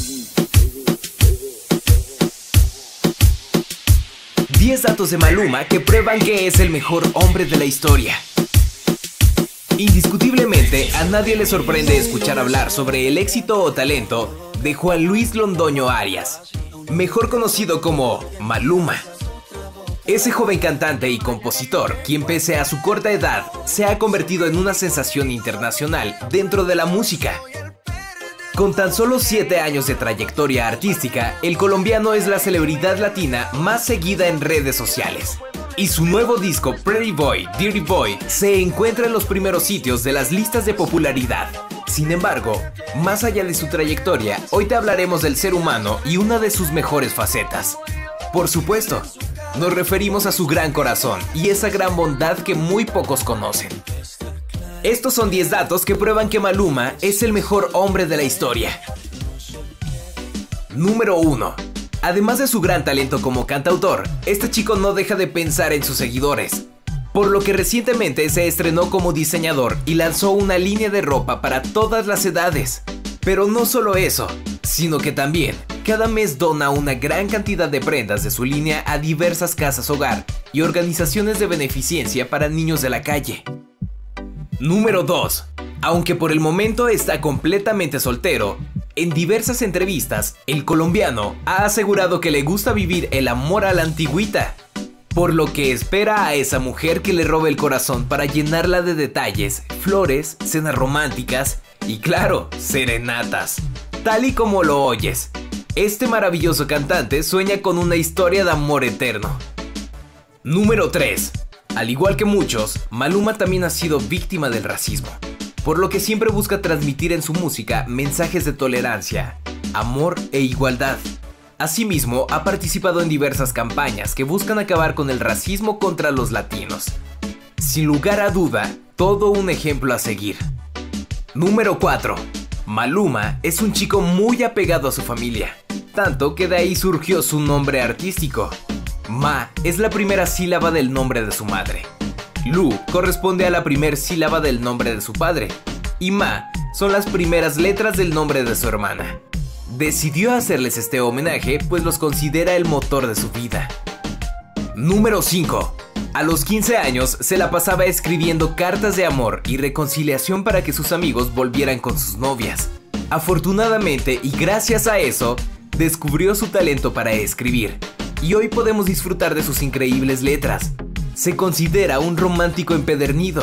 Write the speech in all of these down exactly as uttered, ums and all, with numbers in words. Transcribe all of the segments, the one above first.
diez datos de Maluma que prueban que es el mejor hombre de la historia. Indiscutiblemente, a nadie le sorprende escuchar hablar sobre el éxito o talento de Juan Luis Londoño Arias, mejor conocido como Maluma. Ese joven cantante y compositor, quien pese a su corta edad, se ha convertido en una sensación internacional dentro de la música. Con tan solo siete años de trayectoria artística, el colombiano es la celebridad latina más seguida en redes sociales. Y su nuevo disco Pretty Boy, Dirty Boy se encuentra en los primeros sitios de las listas de popularidad. Sin embargo, más allá de su trayectoria, hoy te hablaremos del ser humano y una de sus mejores facetas. Por supuesto, nos referimos a su gran corazón y esa gran bondad que muy pocos conocen. Estos son diez datos que prueban que Maluma es el mejor hombre de la historia. Número uno. Además de su gran talento como cantautor, este chico no deja de pensar en sus seguidores, por lo que recientemente se estrenó como diseñador y lanzó una línea de ropa para todas las edades. Pero no solo eso, sino que también cada mes dona una gran cantidad de prendas de su línea a diversas casas hogar y organizaciones de beneficencia para niños de la calle. Número dos. Aunque por el momento está completamente soltero, en diversas entrevistas, el colombiano ha asegurado que le gusta vivir el amor a la antigüita, por lo que espera a esa mujer que le robe el corazón para llenarla de detalles, flores, cenas románticas y claro, serenatas. Tal y como lo oyes, este maravilloso cantante sueña con una historia de amor eterno. Número tres. Al igual que muchos, Maluma también ha sido víctima del racismo, por lo que siempre busca transmitir en su música mensajes de tolerancia, amor e igualdad. Asimismo, ha participado en diversas campañas que buscan acabar con el racismo contra los latinos. Sin lugar a duda, todo un ejemplo a seguir. Número cuatro. Maluma es un chico muy apegado a su familia, tanto que de ahí surgió su nombre artístico. Ma es la primera sílaba del nombre de su madre. Lu corresponde a la primera sílaba del nombre de su padre. Y Ma son las primeras letras del nombre de su hermana. Decidió hacerles este homenaje pues los considera el motor de su vida. Número cinco. A los quince años se la pasaba escribiendo cartas de amor y reconciliación para que sus amigos volvieran con sus novias. Afortunadamente y gracias a eso, descubrió su talento para escribir. Y hoy podemos disfrutar de sus increíbles letras. Se considera un romántico empedernido.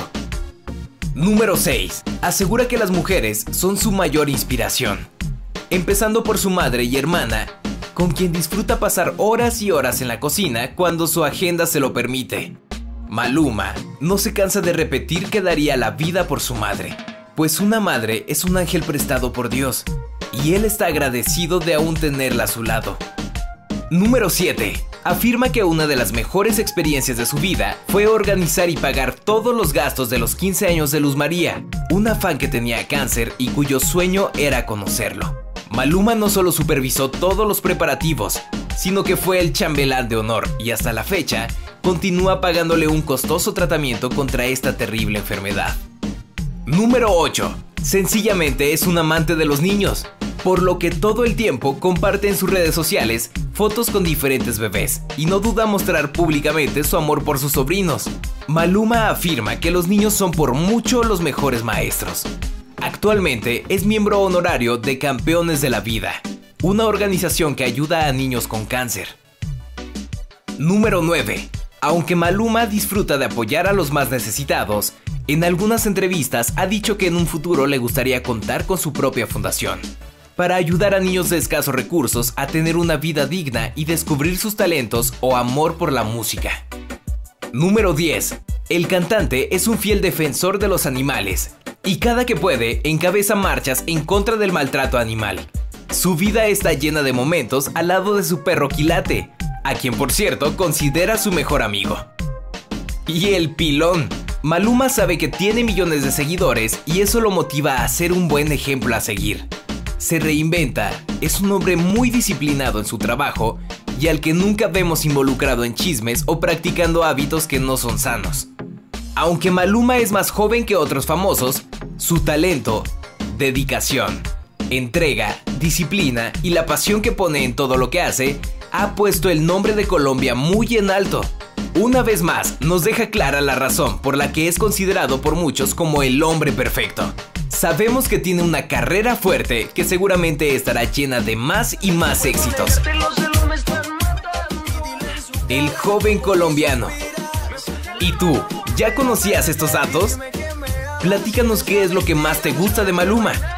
Número seis. Asegura que las mujeres son su mayor inspiración, empezando por su madre y hermana, con quien disfruta pasar horas y horas en la cocina cuando su agenda se lo permite. Maluma no se cansa de repetir que daría la vida por su madre, pues una madre es un ángel prestado por Dios, y él está agradecido de aún tenerla a su lado. Número siete. Afirma que una de las mejores experiencias de su vida fue organizar y pagar todos los gastos de los quince años de Luz María, una fan que tenía cáncer y cuyo sueño era conocerlo. Maluma no solo supervisó todos los preparativos, sino que fue el chambelán de honor y hasta la fecha continúa pagándole un costoso tratamiento contra esta terrible enfermedad. Número ocho. Sencillamente es un amante de los niños, por lo que todo el tiempo comparte en sus redes sociales fotos con diferentes bebés y no duda mostrar públicamente su amor por sus sobrinos. Maluma afirma que los niños son por mucho los mejores maestros. Actualmente es miembro honorario de Campeones de la Vida, una organización que ayuda a niños con cáncer. Número nueve. Aunque Maluma disfruta de apoyar a los más necesitados, en algunas entrevistas ha dicho que en un futuro le gustaría contar con su propia fundación, para ayudar a niños de escasos recursos a tener una vida digna y descubrir sus talentos o amor por la música. Número diez. El cantante es un fiel defensor de los animales y cada que puede encabeza marchas en contra del maltrato animal. Su vida está llena de momentos al lado de su perro Quilate, a quien por cierto considera su mejor amigo. Y el pilón. Maluma sabe que tiene millones de seguidores y eso lo motiva a ser un buen ejemplo a seguir. Se reinventa, es un hombre muy disciplinado en su trabajo y al que nunca vemos involucrado en chismes o practicando hábitos que no son sanos. Aunque Maluma es más joven que otros famosos, su talento, dedicación, entrega, disciplina y la pasión que pone en todo lo que hace, ha puesto el nombre de Colombia muy en alto. Una vez más, nos deja clara la razón por la que es considerado por muchos como el hombre perfecto. Sabemos que tiene una carrera fuerte que seguramente estará llena de más y más éxitos. El joven colombiano. ¿Y tú, ya conocías estos datos? Platícanos qué es lo que más te gusta de Maluma.